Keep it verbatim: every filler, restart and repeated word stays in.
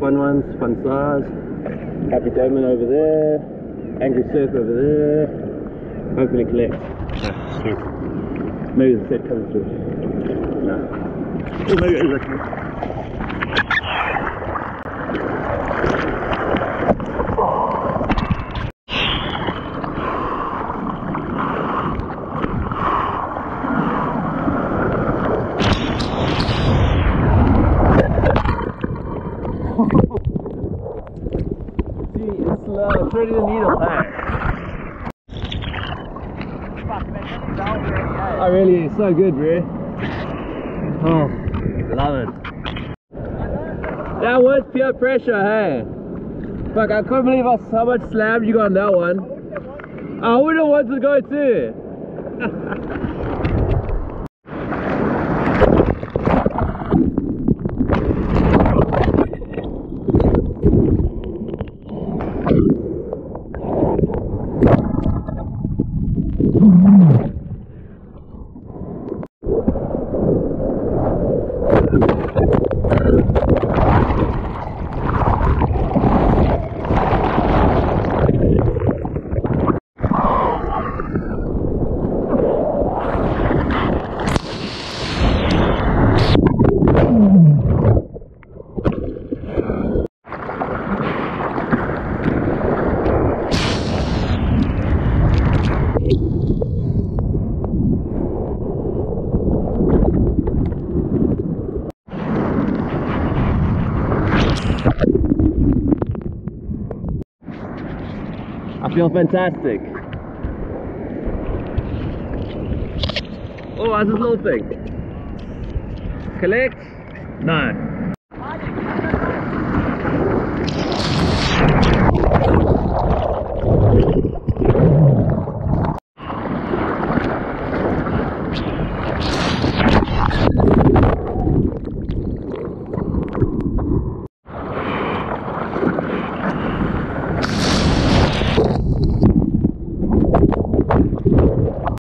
fun ones, fun stars. Happy Diamond over there, Angry Surf over there. Hopefully collect. Ah, sweet. Maybe the set comes through. No. Oh, maybe it is actually. Slow, pretty the needle, hey? Oh really, it's so good, bro. Oh, love it. That was pure pressure, hey? Fuck, I couldn't believe how, how much slam you got on that one. I wouldn't want to go too. I feel fantastic. Oh, how's this little thing? Collect? No.